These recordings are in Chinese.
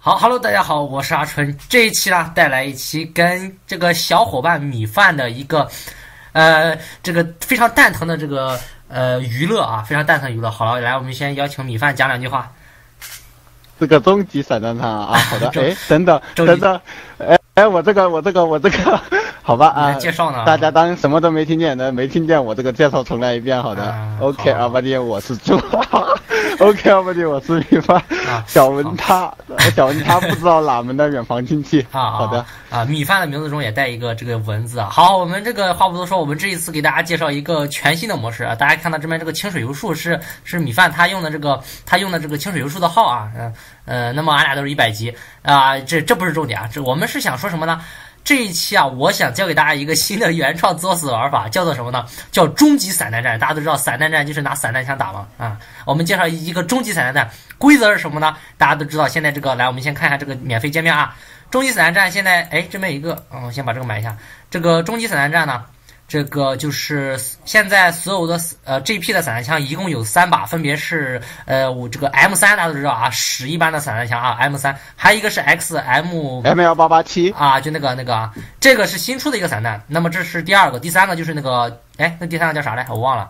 好，Hello，大家好，我是阿春。这一期呢，带来一期跟这个小伙伴米饭的一个，这个非常蛋疼的这个娱乐啊，非常蛋疼娱乐。好了，来，我们先邀请米饭讲两句话。 这个终极散弹枪啊，好的，哎，等等，我这个，好吧啊， 介绍呢， 大家当什么都没听见的，没听见我这个介绍重来一遍，好的，OK，阿巴弟，我是猪。OK， 阿巴弟，我是米饭。小文他不知道哪门的远房亲戚啊。好的啊，米饭的名字中也带一个这个文字啊。好，我们这个话不多说，我们这一次给大家介绍一个全新的模式啊。大家看到这边这个清水游数是米饭他用的这个清水游数的号啊，那么俺俩都是100级啊，这不是重点啊，我们是想说什么呢？这一期啊，我想教给大家一个新的原创作死玩法，叫做什么呢？叫终极散弹战。大家都知道散弹战就是拿散弹枪打嘛啊。我们介绍一个终极散弹战，规则是什么呢？大家都知道，现在这个来，我们先看一下这个免费界面啊。终极散弹战现在这边有一个，我先把这个买一下。这个终极散弹战呢，这个就是现在所有的GP 的散弹枪一共有3把，分别是我这个 M3， 大家都知道啊，屎一般的散弹枪啊 ，M3， 还有一个是 M1887 啊， 就那个啊，这个是新出的一个散弹。那么这是第二个，第三个就是那个，那第三个叫啥来？我忘了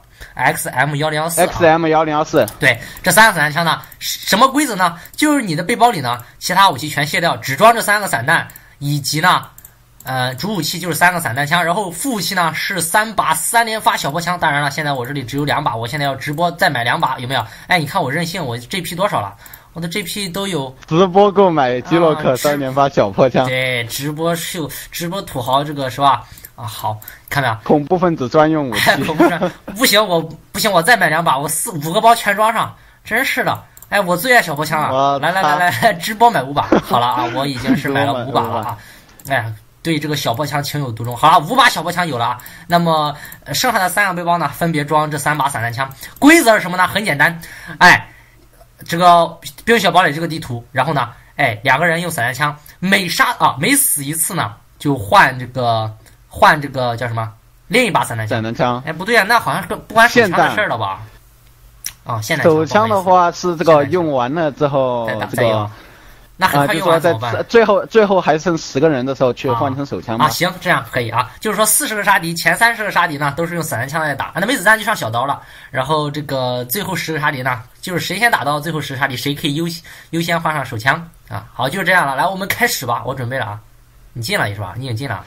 ，XM1014。 对，这3个散弹枪呢，什么规则呢？就是你的背包里呢，其他武器全卸掉，只装这3个散弹，以及呢。主武器就是3个散弹枪，然后副武器呢是3把3连发小破枪。当然了，现在我这里只有2把，我现在要直播再买2把，有没有？你看我任性，我 GP 多少了？我的 GP 都有。 直播购买基洛克3连发小破枪。 对，直播土豪这个是吧？啊，好，看没有？ 恐怖分子专用武器。 不行，我再买2把，我5个包全装上，真是的。我最爱小破枪了。来，直播买5把。好了啊，我已经是买了5把了啊。对这个小破枪情有独钟。好了，5把小破枪有了啊。那么剩下的3个背包呢，分别装这3把散弹枪。规则是什么呢？很简单，这个冰雪堡垒这个地图，然后呢，2个人用散弹枪，每死一次呢，就换这个叫什么？另一把散弹枪。 不对啊，那好像是不关手枪的事儿了吧？现在手枪的话是这个用完了之后这个。 那很快用完怎么办？ 最后还剩10个人的时候去换成手枪吗？ 行，这样可以啊。就是说40个杀敌，前30个杀敌呢都是用散弹枪来打，那没子弹就上小刀了。然后这个最后10个杀敌呢，就是谁先打到最后10个杀敌，谁可以优先换上手枪啊。好，就是这样了。来，我们开始吧，我准备了啊。你进了是吧？你已经进了。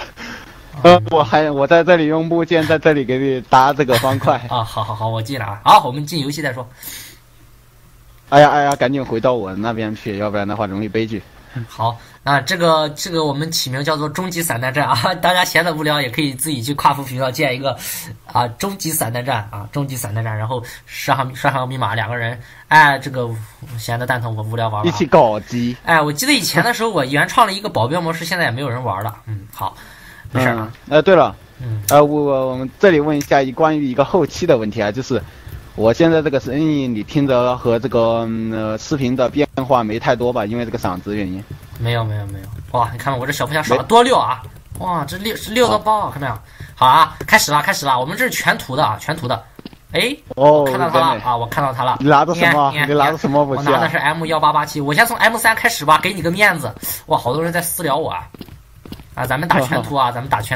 我在这里用木剑在这里给你搭这个方块啊。好，我进了啊。好，我们进游戏再说。 哎呀，赶紧回到我那边去，要不然的话容易悲剧。 好，那这个我们起名叫做终极散弹战啊，大家闲得无聊也可以自己去跨服频道建一个终极散弹战啊，终极散弹战，然后刷上密码，2个人，这个闲的蛋疼，我无聊玩了， 一起搞基。 我记得以前的时候我原创了一个保镖模式，现在也没有人玩了。好，没事啊。 对了，我们这里问一下关于一个后期的问题啊，就是。我现在这个声音你听着和这个视频的变化没太多吧？因为这个嗓子原因。没有。哇，你看我这小破枪少了多6啊！哇，这6个包，看到没有？好啊，开始了！我们这是全图的啊，全图的。看到他了啊！我看到他了。 你拿的什么？你拿的什么武器？ 我拿的是 M1887。我先从 M3 开始吧，给你个面子。哇，好多人在私聊我啊！咱们打全图啊！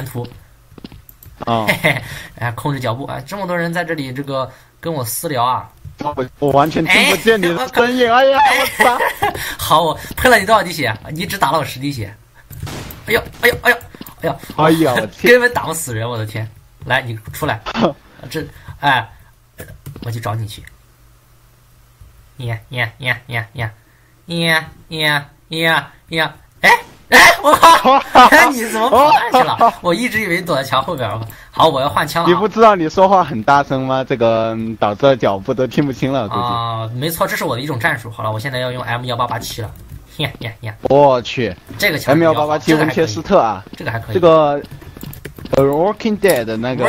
嘿，控制脚步啊！这么多人在这里这个。跟我私聊啊！ 我完全听不见你的声音。哎呀，我操！ 好，我喷了你多少滴血？你只打了我10滴血。哎呀， 我天！ 根本打不死人，我的天！来，你出来。我去找你去。我靠！你怎么跑下去了？我一直以为你躲在墙后边了。好，我要换枪了。 你不知道你说话很大声吗？这个导致脚步都听不清了。 没错，这是我的一种战术。好了，我现在要用 M1887了。 我去， 这个枪 M1887 温切斯特啊， 这个还可以。 这个 Walking Dead 的那个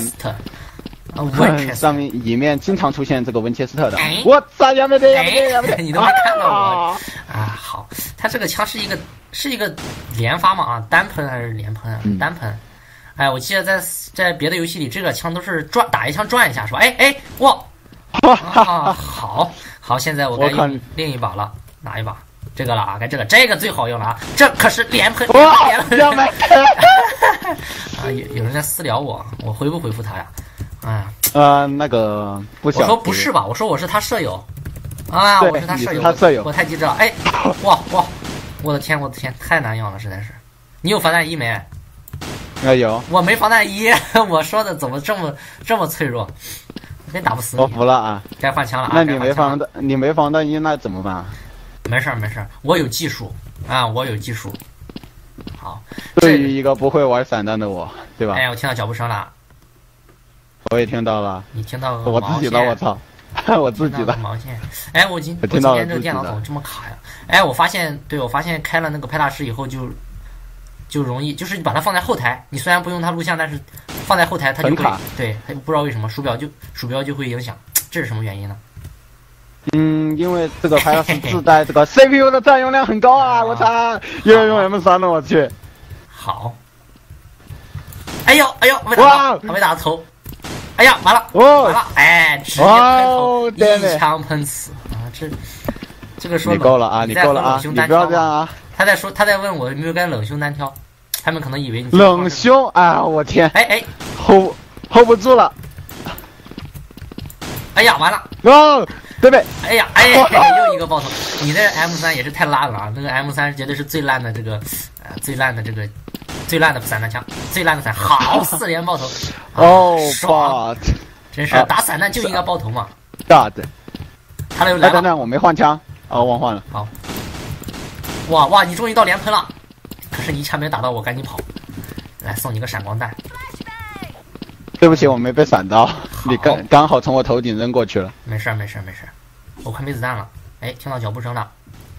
上面里面经常出现这个温切斯特的。我操！要不得！ 你都没看到我好，它这个枪是一个连发嘛啊，单喷还是连喷啊？单喷。我记得在别的游戏里，这个枪都是打一枪转一下是吧？哇！好，现在我该用另一把了，哪一把？ 这个了啊，该这个最好用了啊，这可是连喷哇，要买啊！有人在私聊我，我回不回复他呀？哎呀，那个不想。 我说不是吧？我说我是他舍友。啊，我是他舍友， 他舍友， 我太机智了。哎，哇，我的天，太难用了，实在是。你有防弹衣没？ 有。 我没防弹衣，我说的怎么这么脆弱？真打不死你。 我服了啊！ 该换枪了啊！ 那你没防弹衣，那怎么办？ 没事，我有技术啊，我有技术。好， 对于一个不会玩散弹的我，对吧？ 哎，我听到脚步声了。 我也听到了。 你听到个我自己的，我操！我自己的毛线。哎，我今天这个电脑怎么这么卡呀？哎，我发现开了那个派大师以后就容易，就是你把它放在后台，你虽然不用它录像，但是放在后台它就会，对，它不知道为什么鼠标就会影响，这是什么原因呢？ 因为这个派大师自带这个 CPU 的占用量很高啊！我操，又要用 M3了，我去。 好。哎呦，没打头。哎呀，完了，完了，哎，直接喷头，一枪喷死啊！这个说你够了啊，你够了啊，你不要这样啊！ 他在问我有没有该冷胸单挑，他们可能以为你冷胸啊！我天， 哎 ，hold 不住了！ 哎呀，完了！ 哦，对不对？ 哎呀，又一个爆头！你那 M3也是太烂了啊！那个 M3绝对是最烂的最烂的散弹枪，最烂的散，好4连爆头！ 哦， 爽！真是打散弹就应该爆头嘛！ 大的， 他又来了。 等，我没换枪，哦，忘换了。 好。哇！你终于到连喷了，可是你一枪没打到我，赶紧跑！来送你个闪光弹。 对不起，我没被闪到，你刚好从我头顶扔过去了。 没事，我快没子弹了。哎，听到脚步声了，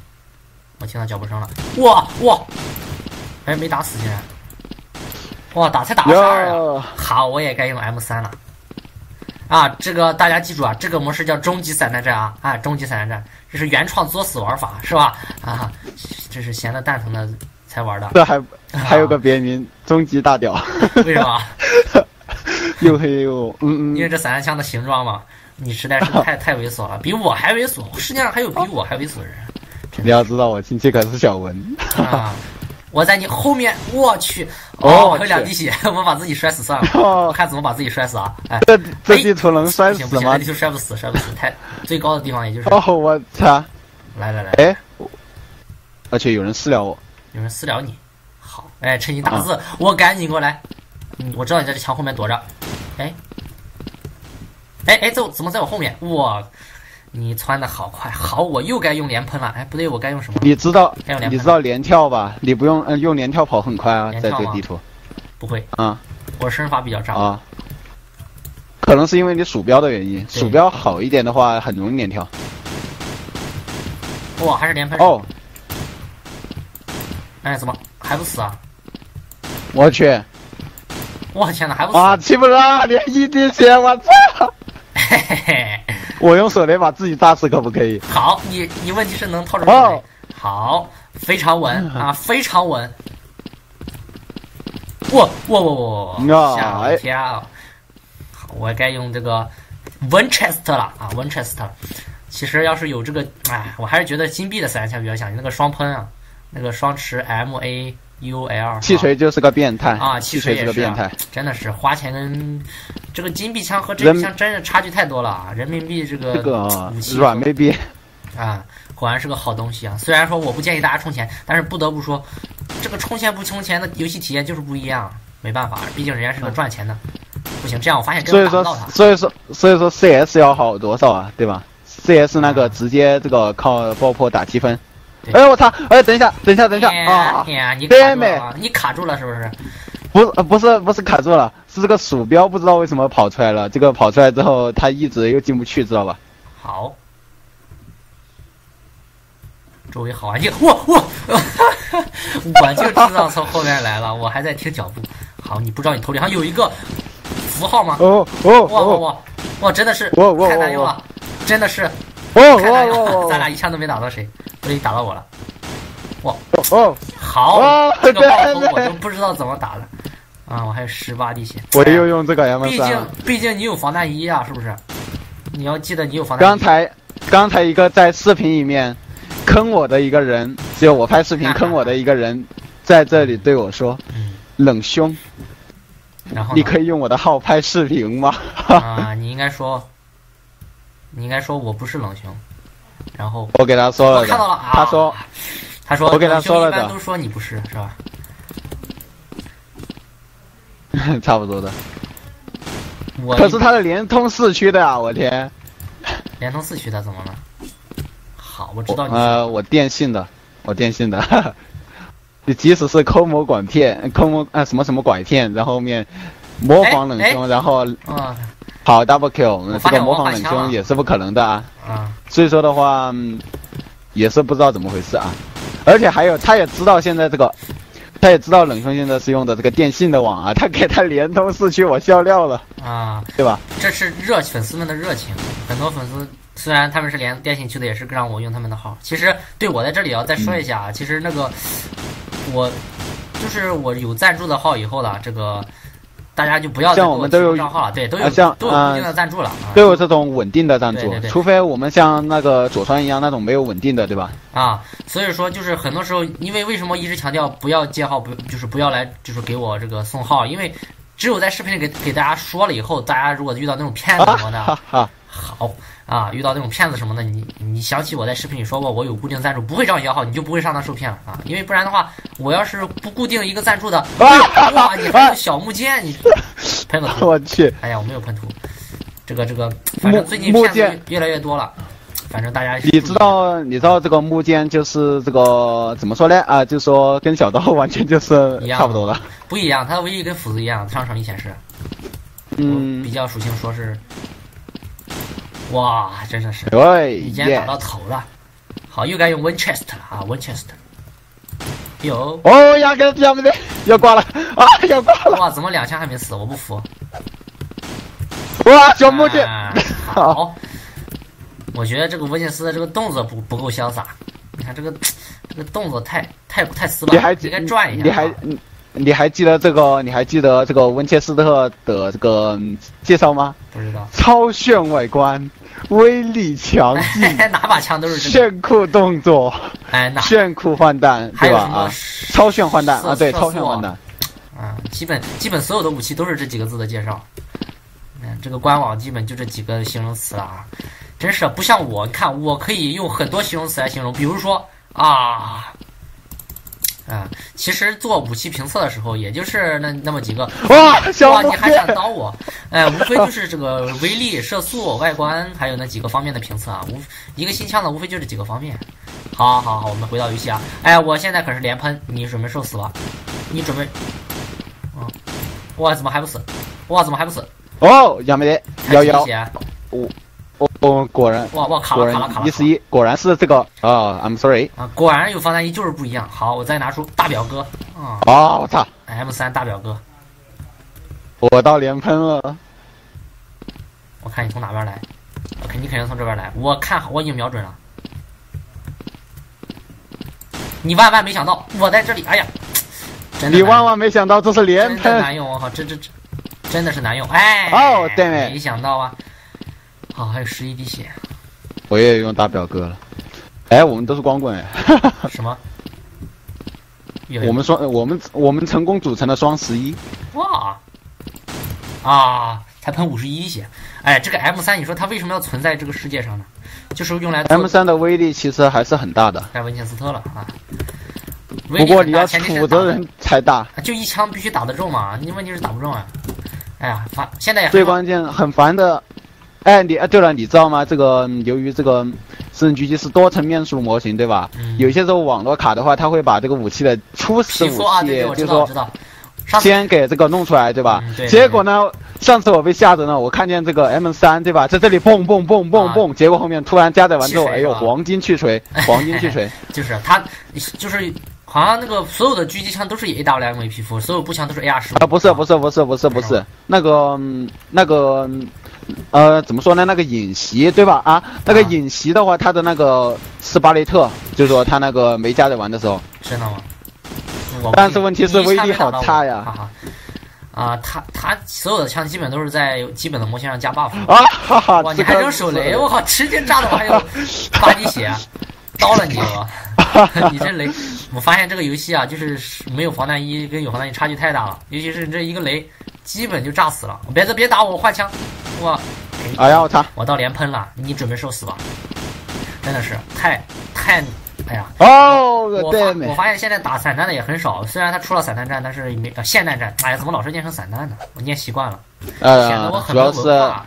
哇！哎，没打死竟然！哇，才打22啊！好，我也该用 M3了。啊，这个大家记住啊，这个模式叫终极散弹战啊！啊，终极散弹战，这是原创作死玩法是吧？啊，这是闲的蛋疼的才玩的。 这还有个别名，终极大屌。 为什么？ 又黑又因为这散弹枪的形状嘛，你实在是太猥琐了，比我还猥琐。世界上还有比我还猥琐的人。 你要知道，我亲戚可是小文啊！我在你后面，我去！我有2滴血，我把自己摔死算了。我看怎么把自己摔死啊！哎， 这地图能摔死吗？ 这地图摔不死，最高的地方也就是。 哦，我操！ 来， 哎，而且有人私聊我， 有人私聊你，好，哎，趁你打字，我赶紧过来。我知道你在这墙后面躲着。哎，怎么在我后面？哇！你窜的好快，好，我又该用连喷了。哎，不对，我该用什么？ 你知道连跳吧？你不用用连跳跑很快啊，在这个地图。 不会啊， 我身法比较渣啊。可能是因为你鼠标的原因，鼠标好一点的话很容易连跳。 哇，还是连喷哦。 哎，怎么还不死啊？ 我去！ 我天哪，还不死啊！气不了，连1滴血，我操！ 嘿嘿嘿。 我用手雷把自己炸死可不可以？ 好，你问题是能套着手雷。好，非常稳啊，非常稳。哇！吓我一跳！好，我该用这个 Winchester 了啊 ，Winchester。其实要是有这个，哎，我还是觉得金币的散弹枪比较响，那个双喷啊，那个双持 MAUL。 气锤就是个变态啊！ 气锤是个变态， 真的是花钱跟这个金币枪和这个枪真是差距太多了啊！人民币这个武器软妹币啊，果然是个好东西啊！虽然说我不建议大家充钱，但是不得不说，这个充钱不充钱的游戏体验就是不一样。没办法，毕竟人家是个赚钱的，不行，这样我发现根本打不到他。 所以说 CS 要好多少啊？对吧 ？CS 那个直接这个靠爆破打积分。哎我操！哎，等一下啊！ 你卡住了是不是？ 不是卡住了，是这个鼠标不知道为什么跑出来了。这个跑出来之后，它一直又进不去，知道吧？ 好，周围好安静。我就知道从后面来了，我还在听脚步。好，你不知道你头顶上有一个符号吗？哇，真的是太难用了，真的是。咱俩一枪都没打到谁，不对，打到我了。哇！好，这个爆头我就不知道怎么打了啊！我还有18滴血。 我又用这个 M3。 毕竟你有防弹衣啊，是不是？你要记得你有防弹衣。 刚才一个在视频里面坑我的一个人，只有我拍视频坑我的一个人，在这里对我说：“冷兄， 然后你可以用我的号拍视频吗？” 啊，你应该说我不是冷兄。然后我给他说了的， 我看到了，他说我给他说了的， 一般都说你不是，是吧？ 差不多的。 我可是他是联通4区的呀，我天！ 联通4区的怎么了？好，我知道你。 我电信的，你即使是抠某拐骗，抠什么什么拐骗，然后面模仿冷兄，然后跑 double kill， 这个模仿冷兄也是不可能的啊。所以说的话，也是不知道怎么回事啊。而且还有，他也知道现在这个。他也知道冷兄现在是用的这个电信的网啊，他给他联通4区，我笑尿了啊， 对吧？ 这是粉丝们的热情，很多粉丝虽然他们是连电信区的，也是让我用他们的号。其实对我在这里要再说一下，其实那个我有赞助的号以后了，这个大家就不要再给我提供账号了，对，都有固定的赞助了， 都有这种稳定的赞助， 对， 除非我们像那个左川一样那种没有稳定的，对吧？ 所以说就是很多时候，因为什么一直强调不要借号，不要来给我这个送号，因为只有在视频里给大家说了以后，大家如果遇到那种骗子什么的，遇到那种骗子什么的，你想起我在视频里说过我有固定赞助，不会找你要号，你就不会上当受骗了啊！因为不然的话，我要是不固定一个赞助的，哇，你还有小木剑，你喷个图， 我去！ 哎呀，我没有喷图，这个，反正最近骗子越来越多了。反正大家你知道这个木剑就是这个怎么说呢啊？就说跟小刀完全就是差不多了， 不一样，它的威力跟斧子一样，上场一显示。比较属性说是，哇，真的是，已经打到头了。好，又该用 Winchester 了啊 ，Winchester。有哦呀，给他们的要挂了啊，要挂了！ 哇，怎么2枪还没死？我不服！ 哇，小木剑， 好。我觉得这个维金斯的这个动作不够潇洒，你看这个动作太死板，应该转一下。 你还记得这个温切斯特的这个介绍吗？ 不知道。 超炫外观，威力强劲， 哪把枪都是炫酷动作，炫酷换弹，对吧？啊，超炫换弹啊，对，超炫换弹。 基本所有的武器都是这几个字的介绍。这个官网基本就这几个形容词了啊。真是不像我，你看我可以用很多形容词来形容，比如说其实做武器评测的时候，也就是那么几个。哇，你还想刀我？无非就是这个威力、射速、外观，还有那几个方面的评测啊。一个新枪的无非就这几个方面。好，我们回到游戏啊。我现在可是连喷，你准备受死吧？你准备？哇，怎么还不死？ 哦，杨梅11，果然， 哇，卡了 111，果然是这个I'm sorry 果然有防弹衣就是不一样。好，我再拿出大表哥我操 M3 大表哥， 我到连喷了。 我看你从哪边来，你肯定从这边来。我已经瞄准了，你万万没想到我在这里，哎呀， 你万万没想到这是连喷， 真的难用，我靠，这真的是难用， 对， 没想到啊。好，还有11滴血， 我也用大表哥了。我们都是光棍什么？ 我们成功组成了双11。 哇！才喷51滴血。这个 M3，你说它为什么要存在这个世界上呢？就是用来做 M3的威力其实还是很大的。 该文切斯特了啊。 不过你要杵着人才大， 就一枪必须打得中嘛。你问题是打不中啊。现在也最关键很烦的。对了，你知道吗？这个由于这个私人狙击是多层面数模型，对吧？有些时候网络卡的话，它会把这个武器的初始武器，就是说先给这个弄出来，对吧？结果呢，上次我被吓着了，我看见这个 M3，对吧，在这里蹦蹦蹦蹦蹦，结果后面突然加载完之后，哎呦，黄金去锤， 就是它，就是好像那个所有的狙击枪都是以 AWM 为皮肤，所有步枪都是 AR15。 不是，那个。怎么说呢？那个影袭，对吧？那个影袭的话，它的那个斯巴雷特，就是说它那个没加载完的时候。 真的吗？ 但是问题是威力好差呀。 它所有的枪基本都是在基本的模型上加 buff。 哇， 你还扔手雷，我靠，直接炸的我还有8滴血。 刀了你我，你这雷！我发现这个游戏啊，就是没有防弹衣跟有防弹衣差距太大了，尤其是这一个雷，基本就炸死了。别打我，我换枪，我， 哎呀我操！ 我到连喷了，你准备受死吧！真的是太，哎呀！ 哦，对， 我发现现在打散弹的也很少，虽然它出了散弹战，但是没霰弹战。哎呀，怎么老是念成散弹呢？我念习惯了，显得我很没文化。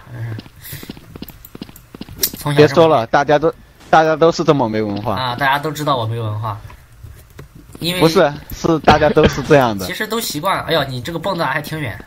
从小别说了，大家都是这么没文化啊！大家都知道我没文化，因为不是大家都是这样的。 其实都习惯了。哎呀，你这个蹦的还挺远。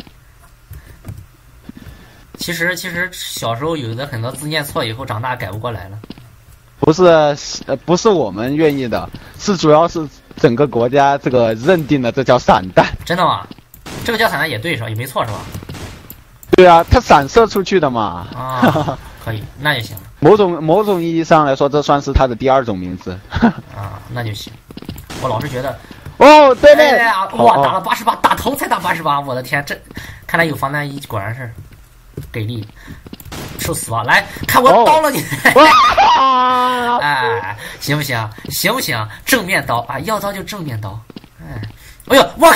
其实小时候有的很多字念错，以后长大改不过来了。 不是我们愿意的，是主要是整个国家这个认定的这叫散弹。 真的吗？这个叫散弹也对是吧？也没错是吧？ 对啊，它散射出去的嘛。 啊，可以，那就行了。 某种意义上来说，这算是它的第二种名字。 啊，那就行。我老是觉得， 哦，对对， 哇，打了88，打头才打88，我的天，这看来有防弹衣，果然是给力。受死吧！来看我刀了你！哎，行不行？行不行？正面刀啊，要刀就正面刀。哎呦，我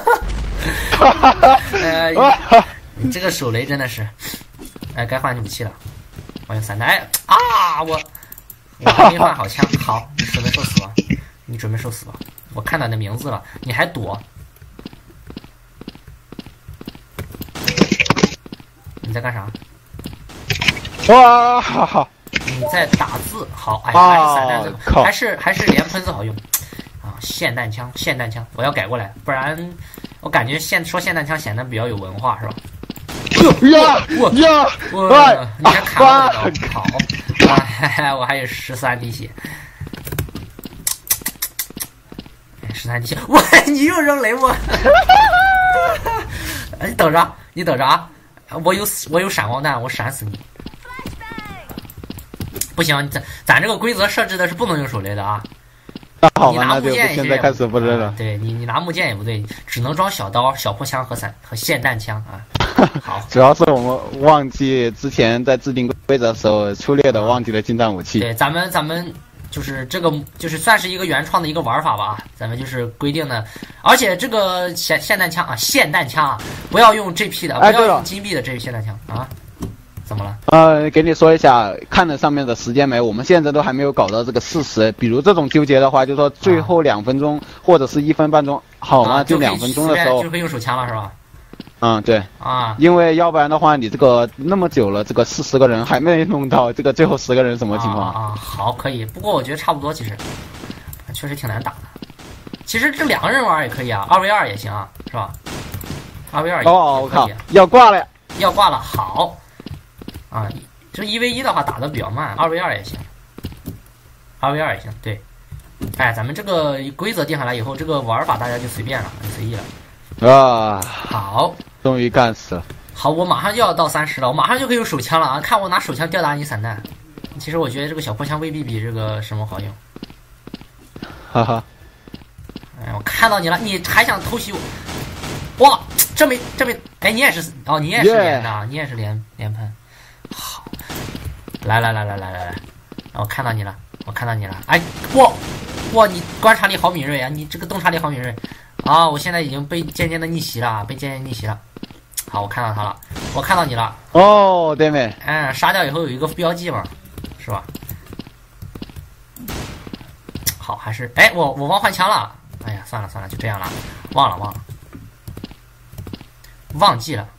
靠！你这个手雷真的是，哎，该换武器了。我用散弹啊！我还没换好枪，好，你准备受死吧！你准备受死吧！我看到你的名字了，你还躲？你在干啥？ 哇！ 你在打字，好，哎，还是散弹字，还是连喷字好用啊！霰弹枪，我要改过来，不然我感觉说霰弹枪显得比较有文化，是吧？我你还砍我一刀，好，我还有13滴血，13滴血，你又扔雷我，你等着啊！我有闪光弹，我闪死你！不行，咱这个规则设置的是不能用手雷的啊！ 好吧，那就现在开始不对了。 对你拿木剑也不对，只能装小刀、小破枪和霰弹枪啊。好， 主要是我们忘记之前在制定规则的时候粗略的忘记了近战武器。 对，咱们就是这个就是算是一个原创的一个玩法吧，咱们就是规定的，而且这个霰弹枪啊，不要用 GP 的，不要用金币的这个霰弹枪啊。怎么了？ 给你说一下，看了上面的时间没？我们现在都还没有搞到这个40。比如这种纠结的话，就说最后2分钟或者是1分半钟，好吗？就2分钟的时候， 就可以用手枪了，是吧？ 对啊， 因为要不然的话，你这个那么久了，这个40个人还没弄到，这个最后10个人什么情况啊？好，可以。不过我觉得差不多，其实确实挺难打的。其实这2个人玩也可以啊，2v2也行啊，是吧？2v2 我靠，要挂了， 好。啊，这1v1的话打的比较慢，2v2也行，2v2也行，对。哎，咱们这个规则定下来以后，这个玩法大家就随便了，很随意了。 啊， 好， 终于干死了。 好，我马上就要到30了，我马上就可以用手枪了啊！看我拿手枪吊打你散弹。其实我觉得这个小破枪未必比这个什么好用。 哈哈。 哎，我看到你了，你还想偷袭我？哇，这没，哎，你也是连的，你也是连喷。好，来，我看到你了，哎，哇，你观察力好敏锐啊，你这个洞察力好敏锐啊！我现在已经被渐渐逆袭了，好，我看到他了，我看到你了。 哦，对没？ 杀掉以后有一个标记嘛，是吧？好，还是哎，我忘换枪了。哎呀，算了，就这样了，忘记了。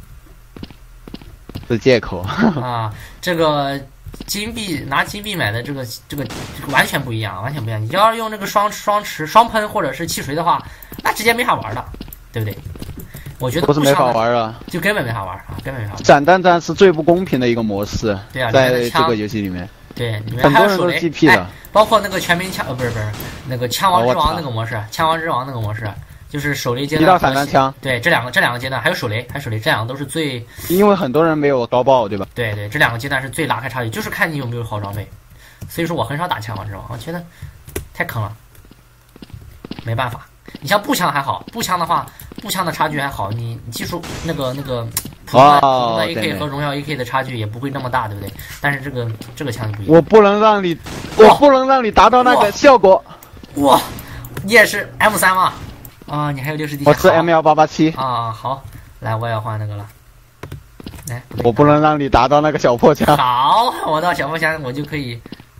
是借口啊！这个拿金币买的这个完全不一样，你要是用这个双喷或者是气锤的话，那直接没法玩的，对不对？我觉得不是没法玩啊， 就根本没法玩啊，根本没法玩。 散弹战是最不公平的一个模式， 对啊， 在这个游戏里面， 对，里面很多人都 GP 的， 包括那个全民枪，不是那个枪王之王那个模式，就是手雷阶段一道散弹枪， 对，这两个阶段还有手雷，这两个都是最， 因为很多人没有高爆，对吧？ 对，这两个阶段是最拉开差距，就是看你有没有好装备。所以说我很少打枪王之王，我觉得太坑了，没办法。你像步枪还好，步枪的差距还好，你技术那个普通的哦 AK 对和荣耀 AK 的差距也不会那么大，对不对？但是这个枪就不一样。 我不能让你达到那个效果。 哇，你也是 M3吗？啊，你还有60滴血。 我是 M1887。 啊，好，来，我也换那个了。来， 我不能让你达到那个小破枪。 好，我到小破枪我就可以。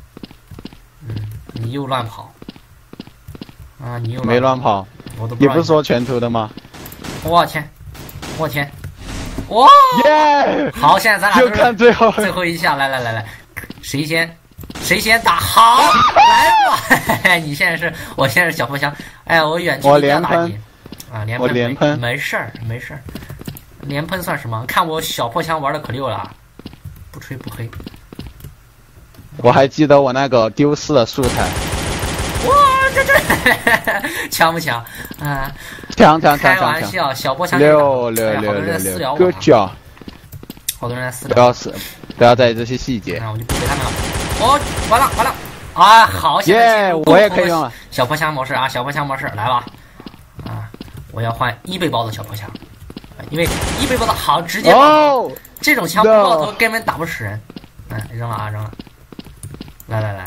你又乱跑。啊，你又没乱跑。 我都你不是说全图的吗？ 我天，我天，哇！ 耶！ 好，现在咱俩就看最后一下，来，谁先打？好，来吧！你现在是，我现在是小破枪。哎，我远距离打你啊，连喷，没事儿，连喷算什么？看我小破枪玩的可溜了，不吹不黑。 我还记得我那个丢失的素材。 哇，这强不强？啊， 强！ 开玩笑，小波枪 6，哥脚， 好多人在私聊， 不要在意这些细节。 那我就不给他们了。哦，完了！啊，好，现在我也可以用了小破枪模式啊，小破枪模式来吧。啊，我要换1倍包的小破枪，因为1倍包的好直接爆头，这种枪不爆头根本打不死人。扔了。来。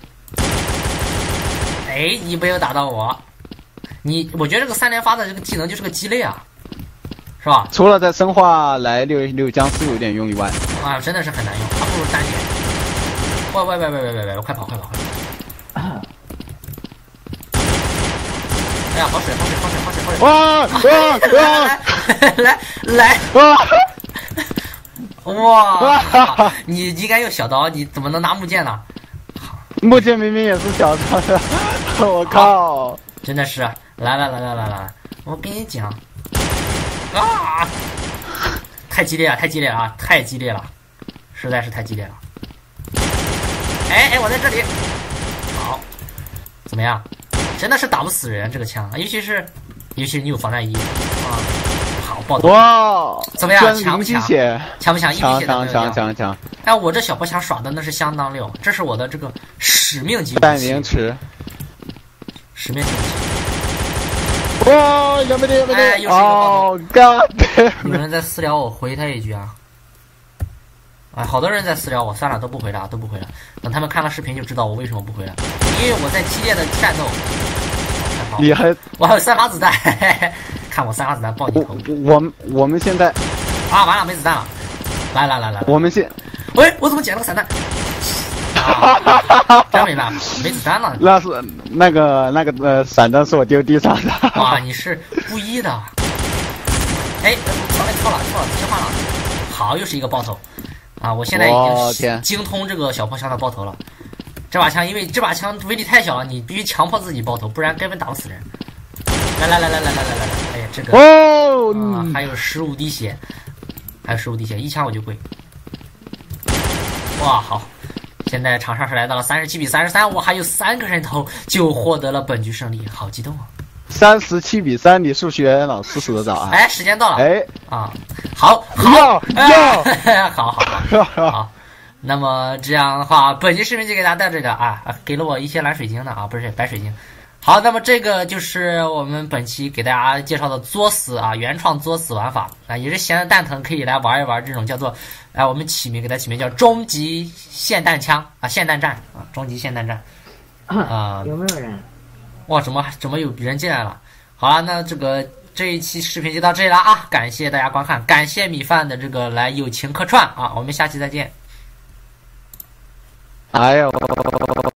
哎，你没有打到我，我觉得这个3连发的这个技能就是个鸡肋啊，是吧？ 除了在生化来六僵尸有点用以外， 啊，真的是很难用，还不如单点。喂，快跑！哎呀，好水！来！哇！你应该用小刀，你怎么能拿木剑呢？ 木剑明明也是小刀的，我靠！ 真的是，来，我跟你讲，啊，太激烈了，实在是太激烈了。哎，我在这里，好，怎么样？真的是打不死人这个枪，尤其是你有防弹衣啊，好爆头！ 哇， 怎么样？强不强？强不强？ 强！ 哎，我这小破枪耍的那是相当溜，这是我的这个使命级武器。 代名词。 使命级武器。哇，有没得？ 哎，又是一个爆头。 有人在私聊我，回他一句啊。哎，好多人在私聊我，算了，都不回了。等他们看了视频就知道我为什么不回了，因为我在激烈的战斗。 你还？ 我还有3发子弹，看我3发子弹爆你头。 我们现在啊，完了，没子弹了。来， 我们喂，我怎么捡了个散弹？真没办法，没子弹了。 那是那个散弹是我丢地上的。 哇，你是故意的。哎，错了，切换了。好，又是一个爆头。啊，我现在已经精通这个小破枪的爆头了。这把枪，因为这把枪威力太小了，你必须强迫自己爆头，不然根本打不死人。来！哎呀，这个还有15滴血，一枪我就跪。哇，好，现在场上是来到了37比33，我还有3个人头就获得了本局胜利，好激动啊 ！37比3，你数学老师数得早啊！ 哎，时间到了， 哎， 啊，好， 好， 那么这样的话，本期视频就给大家到这个啊，给了我一些蓝水晶的啊，不是白水晶。好，那么这个就是我们本期给大家介绍的作死啊，原创作死玩法啊，也是闲的蛋疼可以来玩一玩这种叫做，我们给它起名叫终极霰弹枪啊，霰弹战啊，终极霰弹战啊， 有没有人？ 哇，怎么有人进来了？好了，那这一期视频就到这里了啊，感谢大家观看，感谢米饭的这个来友情客串啊，我们下期再见。 哎呦。